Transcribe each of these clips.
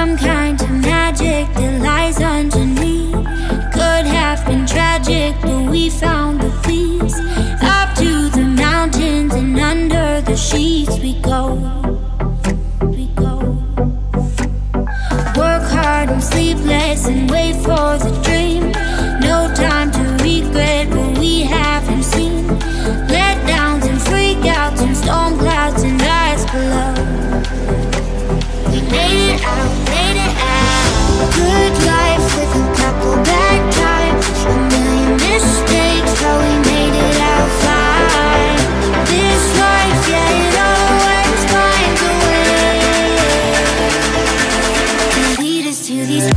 some kind of magic that lies underneath. Could have been tragic, but we found the peace. Up to the mountains and under the sheets we go. Work hard and sleepless and wait for the dream. No time to regret what we haven't seen. Letdowns and freakouts and storm clouds and eyes below. We made it out, made it out. Good life with a couple bad times, a million mistakes, but we made it out fine. This life, yeah, it always finds a way to lead us to these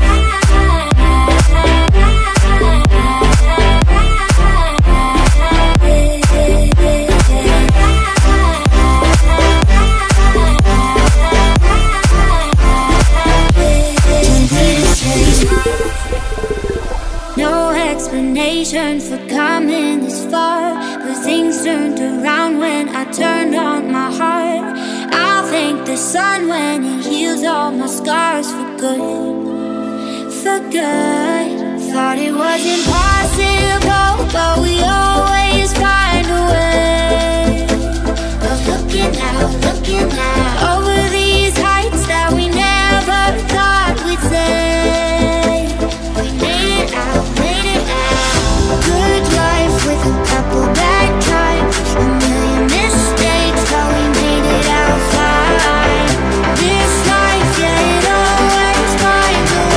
for coming this far, but things turned around when I turned on my heart. I'll thank the sun when it heals all my scars for good, for good. Thought it was impossible, but we always find a way of looking out over these heights that we never thought we'd say. We made it out, made it out. Good life with a couple bad times, a million mistakes, but we made it out fine. This life, yeah, it always finds a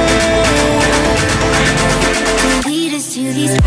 way to lead us to these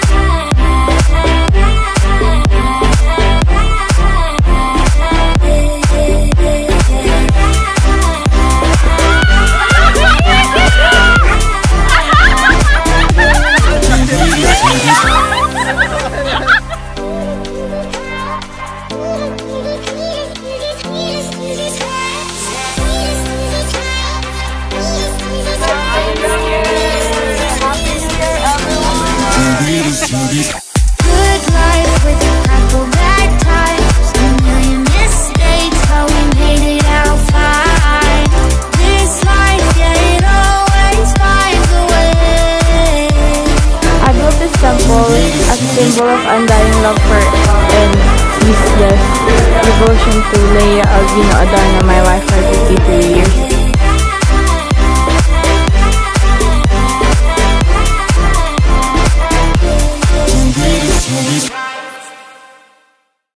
good life with a couple bad times, a million mistakes, but we made it out fine. This life, yeah, it always finds a way. I built this temple as a symbol of undying love for and ceaseless devotion to Leia Albino Adorno, my wife for 53 years.